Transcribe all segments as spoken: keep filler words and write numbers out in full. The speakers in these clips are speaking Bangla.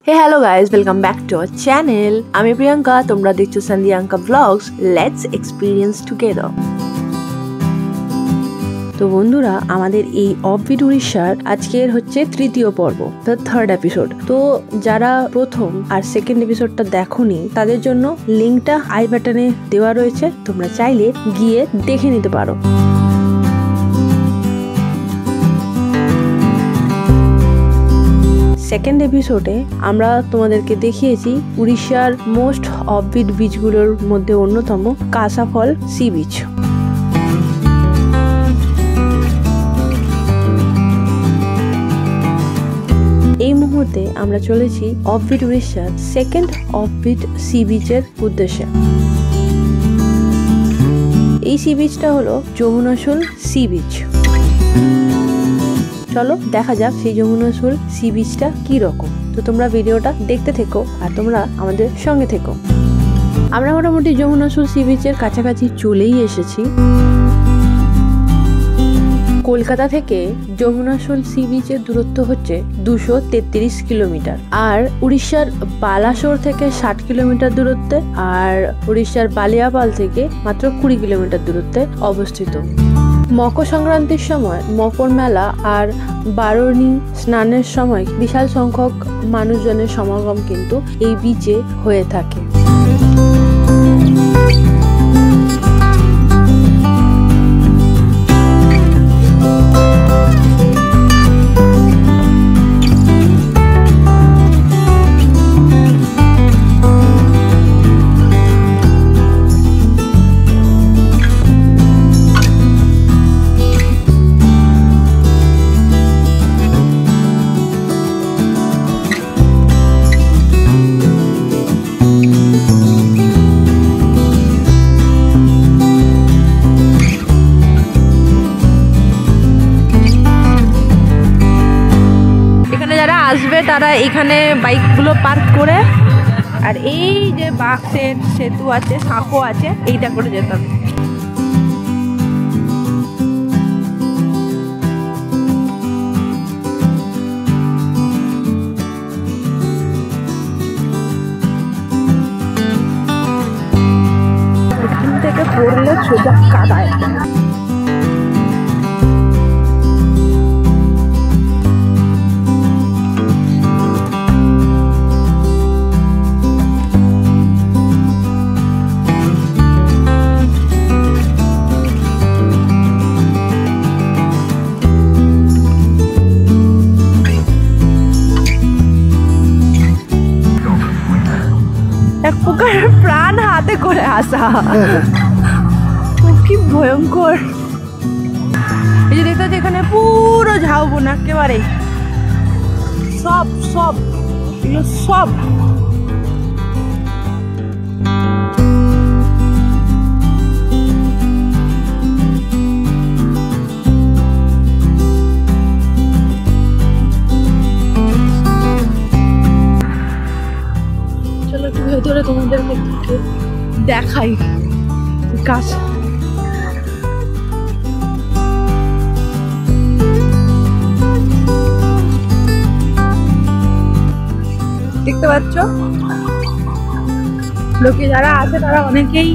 Hey hello guys, welcome back to our channel. আমি প্রিয়াঙ্কা, তোমরা দেখছো সন্ধিয়াঙ্কা ব্লগস। Let's experience together. তো বন্ধুরা, আমাদের এই অফবিট উড়িষ্যার আজকের হচ্ছে তৃতীয় পর্ব, দ্য থার্ড এপিসোড। তো যারা প্রথম আর সেকেন্ড এপিসোডটা দেখোনি তাদের জন্য লিঙ্কটা আই বাটনে দেওয়া রয়েছে, তোমরা চাইলে গিয়ে দেখে নিতে পারো। সেকেন্ড এপিসোডে আমরা তোমাদেরকে দেখিয়েছি উড়িষ্যার মোস্ট অফবিট বিচগুলোর মধ্যে অন্যতম কাসাফল সি বিচ। এই মুহূর্তে আমরা চলেছি অফবিট উড়িষ্যার সেকেন্ড অফবিট সি বিচের উদ্দেশ্যে। এই সি বিচটা হলো যমুনাশুল সি বিচ। চলো দেখা যাক সেই যমুনাশুল সি বিচটা কি রকম। তো তোমরা ভিডিওটা দেখতে থেকো আর তোমরা আমাদের সঙ্গে থেকো। আমরা মোটামুটি যমুনাশুল সি বিচের কাছাকাছি চলেই এসেছি। কলকাতা থেকে যমুনাশুল সি বিচের দূরত্ব হচ্ছে দুশো তেত্রিশ কিলোমিটার, আর উড়িষ্যার বালাসোর থেকে ষাট কিলোমিটার দূরত্বে, আর উড়িষ্যার বালিয়াপাল থেকে মাত্র কুড়ি কিলোমিটার দূরত্বে অবস্থিত। মকর সংক্রান্তির সময় মকর মেলা আর বারণী স্নানের সময় বিশাল সংখ্যক মানুষজনের সমাগম কিন্তু এই বিচে হয়ে থাকে। আসবে তারা এখানে বাইকগুলো পার্ক করে, আর এই যে বাক্সের সেতু আছে, সাঁকো আছে, এইটা করে যেতে হবে। এখান থেকে পড়লে সোজা কাদায়। এক প্রকার প্রাণ হাতে করে আসা, কি ভয়ঙ্কর। এই যে দেখতে, যেখানে পুরো ঝাউবন একেবারে সব সব এগুলো সব ভেতরে তোমাদের দেখাই গাছ। দেখতে পাচ্ছ, লোকে যারা আছে তারা অনেকেই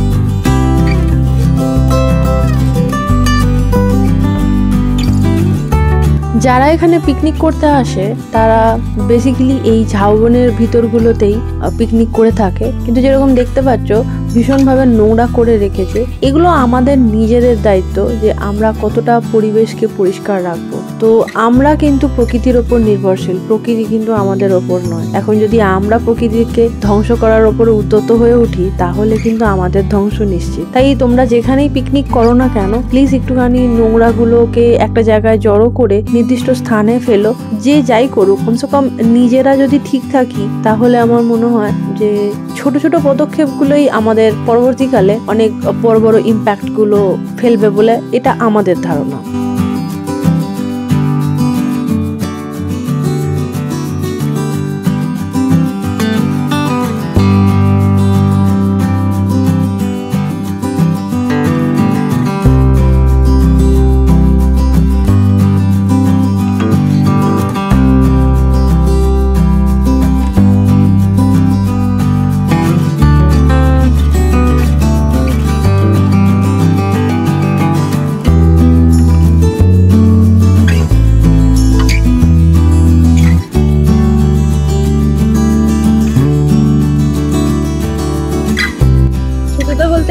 যারা এখানে পিকনিক করতে আসে তারা বেসিক্যালি এই ঝাউবনের ভিতরগুলোতেই পিকনিক করে থাকে। কিন্তু যেরকম দেখতে পাচ্ছ ভীষণভাবে নোংরা করে রেখেছে। এগুলো আমাদের নিজেদের দায়িত্ব যে আমরা কতটা পরিবেশকে পরিষ্কার রাখবো। তো আমরা কিন্তু প্রকৃতির ওপর নির্ভরশীল, প্রকৃতি কিন্তু আমাদের ওপর নয়। এখন যদি আমরা প্রকৃতিকে ধ্বংস করার ওপরে উদ্যত হয়ে উঠি তাহলে কিন্তু আমাদের ধ্বংস নিশ্চিত। তাই তোমরা যেখানেই পিকনিক করো না কেন, প্লিজ একটুখানি নোংরাগুলোকে একটা জায়গায় জড়ো করে নির্দিষ্ট স্থানে ফেলো। যে যাই করুক, কমসে কম নিজেরা যদি ঠিক থাকি তাহলে আমার মনে হয় যে ছোট ছোট পদক্ষেপগুলোই আমাদের পরবর্তীকালে অনেক বড় বড় ইম্প্যাক্ট গুলো ফেলবে বলে এটা আমাদের ধারণা।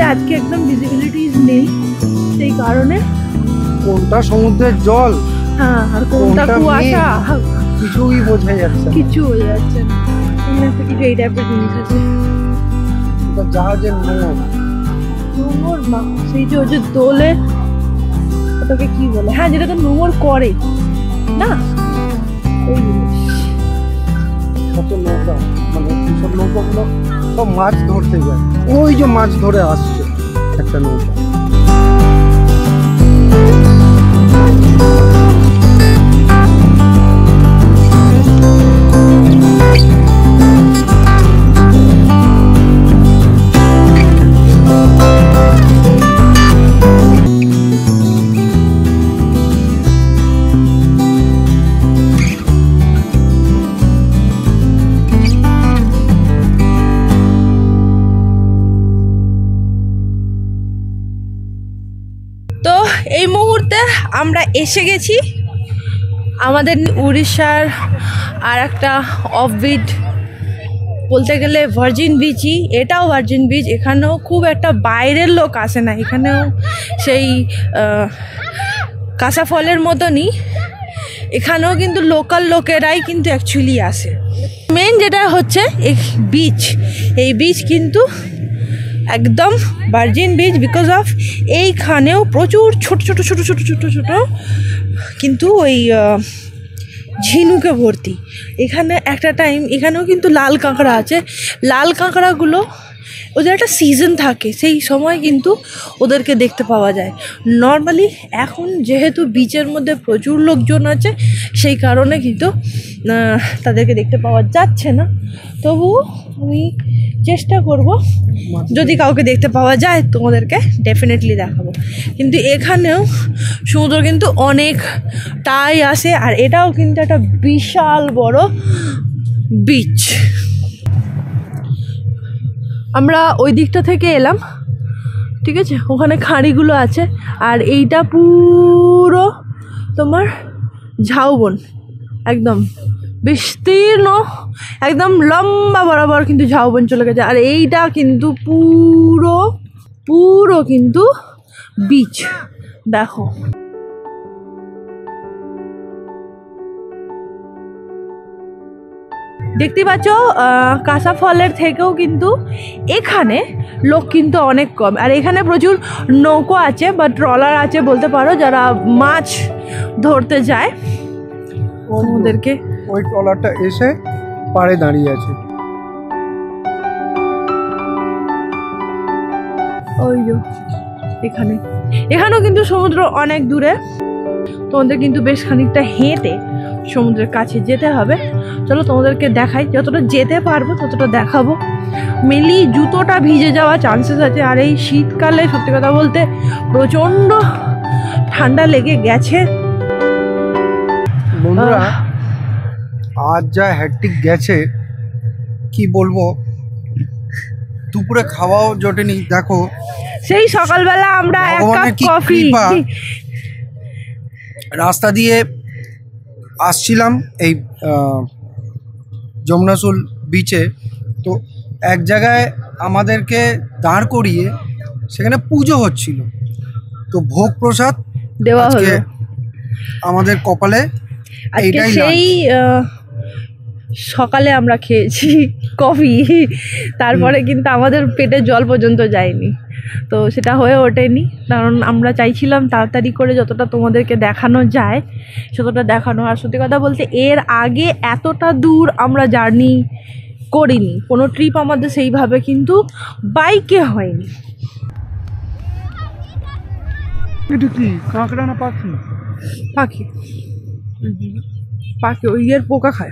আজকে একদম ভিজিবিলিটি নেই, সেই কারণে কোনটা সমুদ্রের জল হ্যাঁ আর কোনটা কুয়াশা কিছুই বোঝা যাচ্ছে কিছু বোঝা যাচ্ছে না। এখানে একটা কিছু এই টাইপের জিনিস আছে, জাহাজের নোংর নোংর না, সেই যে ওই যে দোলে ওটাকে কি বলে, হ্যাঁ যেটা তো নোংর করে না ওই জিনিস। কত নৌকা, মানে সব নৌকাগুলো সব মাছ ধরতে যায়, ওই যে মাছ ধরে আসছে একটা নৌকা। তো এই মুহূর্তে আমরা এসে গেছি আমাদের উড়িষ্যার আর একটা অফবিট বলতে গেলে ভার্জিন বিচই, এটাও ভার্জিন বিচ। এখানেও খুব একটা বাইরের লোক আসে না, এখানেও সেই কাঁচা ফলের মতনই এখানেও কিন্তু লোকাল লোকেরাই কিন্তু অ্যাকচুয়ালি আসে। মেন যেটা হচ্ছে এই বিচ, এই বিচ কিন্তু একদম ভার্জিন বিচ বিকজ অফ এইখানেও প্রচুর ছোট ছোট ছোট ছোট ছোট ছোট কিন্তু ওই ঝিনুকে ভর্তি। এখানে একটা টাইম এখানেও কিন্তু লাল কাঁকড়া আছে, লাল কাঁকড়াগুলো ওদের একটা সিজন থাকে, সেই সময় কিন্তু ওদেরকে দেখতে পাওয়া যায়। নর্মালি এখন যেহেতু বিচের মধ্যে প্রচুর লোকজন আছে সেই কারণে কিন্তু তাদেরকে দেখতে পাওয়া যাচ্ছে না, তবুও আমি চেষ্টা করব যদি কাউকে দেখতে পাওয়া যায় তোমাদেরকে ডেফিনেটলি দেখাবো। কিন্তু এখানেও সমুদ্র কিন্তু অনেকটাই আসে, আর এটাও কিন্তু একটা বিশাল বড় বিচ। আমরা ওই দিকটা থেকে এলাম, ঠিক আছে, ওখানে খাঁড়িগুলো আছে, আর এইটা পুরো তোমার ঝাউবন, একদম বিস্তীর্ণ, একদম লম্বা বরাবর কিন্তু ঝাউবন চলে গেছে। আর এইটা কিন্তু পুরো পুরো কিন্তু বিচ। দেখো দেখতে পাচ্ছ কাঁচা ফলের থেকেও কিন্তু এখানে লোক কিন্তু অনেক কম, আর এখানে প্রচুর নৌকো আছে বা ট্রলার আছে বলতে পারো, যারা মাছ ধরতে যায় ওদেরকে। ওই ট্রলারটা এসে পাড়ে দাঁড়িয়ে আছে, ওই যে এখানে, এখানেও কিন্তু সমুদ্র অনেক দূরে, তোমাদের কিন্তু বেশ খানিকটা হেঁটে সমুদ্রের কাছে যেতে হবে। চলো তোমাদেরকে দেখাই, যতটা যেতে পারবো ততটা দেখাবো। মেনলি জুতোটা ভিজে যাওয়ার চান্সেস আছে, আর এই শীতকালে সত্যি কথা বলতে প্রচণ্ড ঠান্ডা লেগে গেছে। বন্ধুরা আজ যা হ্যাট্রিক গেছে কি বলবো, দুপুরে খাওয়াও জোটেনি। দেখো সেই সকালবেলা আমরা এক কাপ কফি রাস্তা দিয়ে আসছিলাম এই যমুনাসুল বিচে, তো এক জায়গায় আমাদেরকে দাঁড় করিয়ে সেখানে পুজো হচ্ছিল, তো ভোগ প্রসাদ দেওয়া হলো আমাদের কপালে। আজকে সেই সকালে আমরা খেয়েছি কফি, তারপরে কিন্তু আমাদের পেটে জল পর্যন্ত যায়নি, তো সেটা হয়ে ওঠেনি, কারণ আমরা চাইছিলাম তাড়াতাড়ি করে যতটা তোমাদেরকে দেখানো যায় ততটা দেখানো। আর সত্যি কথা বলতে এর আগে এতটা দূর আমরা জার্নি করিনি, কোনো ট্রিপ আমাদের সেইভাবে কিন্তু বাইকে হয়নি। এটা কি কাঁকড়া না পাখি? পাখি, পাখি ওই ইয়ের পোকা খায়।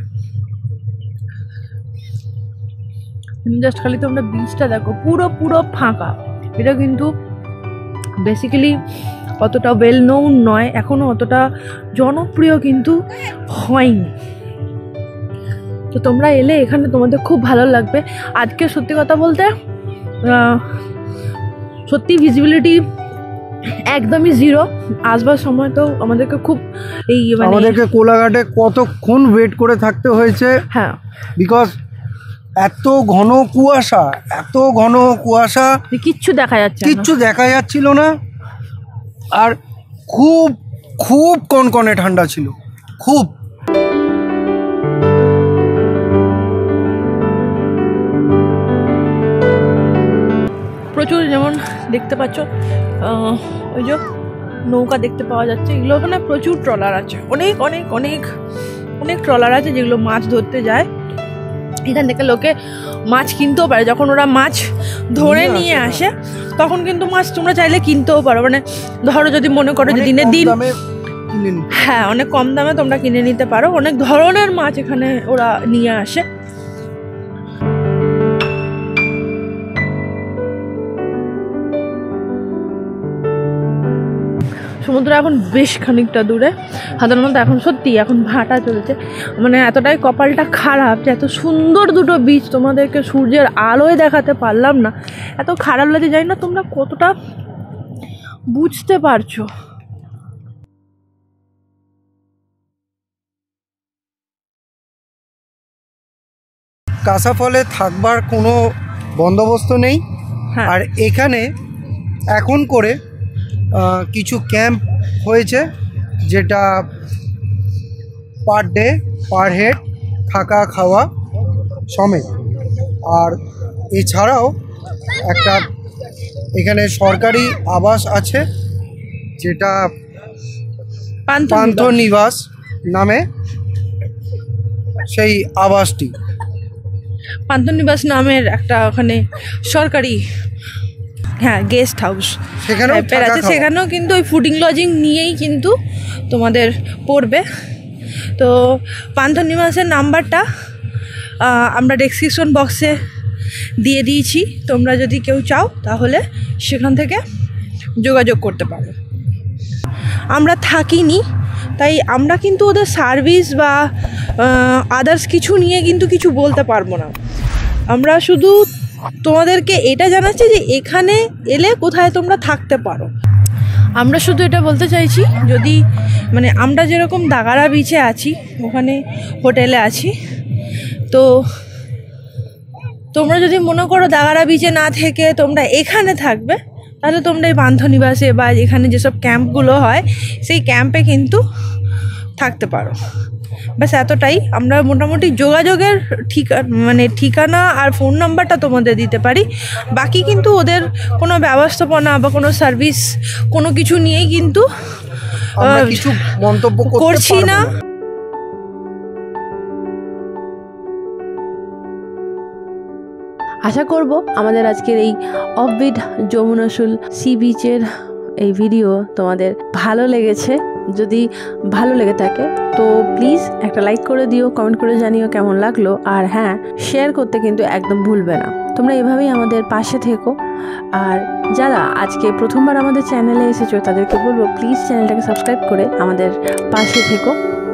জাস্ট খালি তোমরা বিচটা দেখো, পুরো পুরো ফাঁকা। এটা কিন্তু বেসিক্যালি অতটা ওয়েল নোন নয়, এখনো অতটা জনপ্রিয় কিন্তু হয়নি। তো তোমরা এলে এখানে তোমাদের খুব ভালো লাগবে। আজকে সত্যি কথা বলতে সত্যি ভিজিবিলিটি একদমই জিরো। আসবার সময় তো আমাদেরকে খুব এই আমাদেরকে কোলাঘাটে কতক্ষণ ওয়েট করে থাকতে হয়েছে। হ্যাঁ, বিকজ এত ঘন কুয়াশা, এত ঘন কুয়াশা, কিচ্ছু দেখা যাচ্ছে না, কিচ্ছু দেখা যাচ্ছিল না। আর খুব খুব কনকনে ঠান্ডা ছিল, খুব। প্রচুর, যেমন দেখতে পাচ্ছ ওই যে নৌকা দেখতে পাওয়া যাচ্ছে, এগুলো ওখানে প্রচুর ট্রলার আছে, অনেক অনেক অনেক অনেক ট্রলার আছে যেগুলো মাছ ধরতে যায়। এখান থেকে লোকে মাছ কিনতেও পারে, যখন ওরা মাছ ধরে নিয়ে আসে তখন কিন্তু মাছ তোমরা চাইলে কিনতেও পারো। মানে ধরো যদি মনে করো যে দিনের দিন, হ্যাঁ অনেক কম দামে তোমরা কিনে নিতে পারো। অনেক ধরনের মাছ এখানে ওরা নিয়ে আসে। সমুদ্র এখন বেশ খানিকটা দূরে। সাধারণত এখন সত্যি এখন ভাটা চলছে, মানে এতটাই কপালটা খারাপ যে এত সুন্দর দুটো বীচ তোমাদেরকে সূর্যের আলোয় দেখাতে পারলাম না। এত খারাপ লাগে, জানি না তোমরা কতটা বুঝতে পারছো। কাঁসাফলে থাকবার কোনো বন্দোবস্ত নেই। আর এখানে এখন করে কিছু ক্যাম্প হয়েছে, যেটা পার ডে পার হেড থাকা খাওয়া সমেত। আর এছাড়াও একটা এখানে সরকারি আবাস আছে, যেটা পান্থনিবাস নামে সেই আবাসটি। পান্থনিবাস নামের একটা ওখানে সরকারি, হ্যাঁ গেস্ট হাউস সেখানেও আছে, সেখানেও কিন্তু ওই ফুডিং লজিং নিয়েই কিন্তু তোমাদের পড়বে। তো পান্থনিবাসের নাম্বারটা আমরা ডেসক্রিপশন বক্সে দিয়ে দিয়েছি, তোমরা যদি কেউ চাও তাহলে সেখান থেকে যোগাযোগ করতে পারো। আমরা থাকিনি, তাই আমরা কিন্তু ওদের সার্ভিস বা আদার্স কিছু নিয়ে কিন্তু কিছু বলতে পারবো না। আমরা শুধু তোমাদেরকে এটা জানাচ্ছি যে এখানে এলে কোথায় তোমরা থাকতে পারো। আমরা শুধু এটা বলতে চাইছি, যদি মানে আমরা যেরকম দাগারা বিচে আছি, ওখানে হোটেলে আছি, তো তোমরা যদি মনে করো দাগারা বিচে না থেকে তোমরা এখানে থাকবে, তাহলে তোমরা এই পান্থনিবাসে বা এখানে যেসব ক্যাম্পগুলো হয় সেই ক্যাম্পে কিন্তু থাকতে পারো। ব্যাস এতটাই। আমরা মোটামুটি যোগাযোগের ঠিকানা মানে ঠিকানা আর ফোন নাম্বারটা তোমাদের দিতে পারি, বাকি কিন্তু ওদের কোনো ব্যবস্থাপনা বা কোনো সার্ভিস কোনো কিছু নিয়েই কিন্তু কিছু মন্তব্য করছি না। আশা করব আমাদের আজকের এই অফবিট যমুনাশুল সি বিচের এই ভিডিও তোমাদের ভালো লেগেছে। যদি ভালো লেগে থাকে তো প্লিজ একটা লাইক করে দিও, কমেন্ট করে জানিও কেমন লাগলো। আর হ্যাঁ, শেয়ার করতে কিন্তু একদম ভুলবে না। তোমরা এভাবেই আমাদের পাশে থেকো। আর যারা আজকে প্রথমবার আমাদের চ্যানেলে এসেছো তাদেরকে বলবো প্লিজ চ্যানেলটাকে সাবস্ক্রাইব করে আমাদের পাশে থেকো।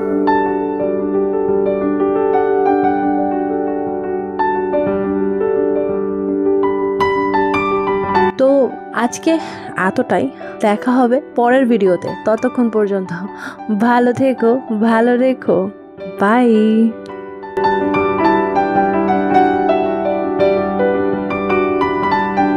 তো আজকে এতটাই, দেখা হবে পরের ভিডিওতে। ততক্ষণ পর্যন্ত ভালো থেকো, ভালো রেখো, বাই।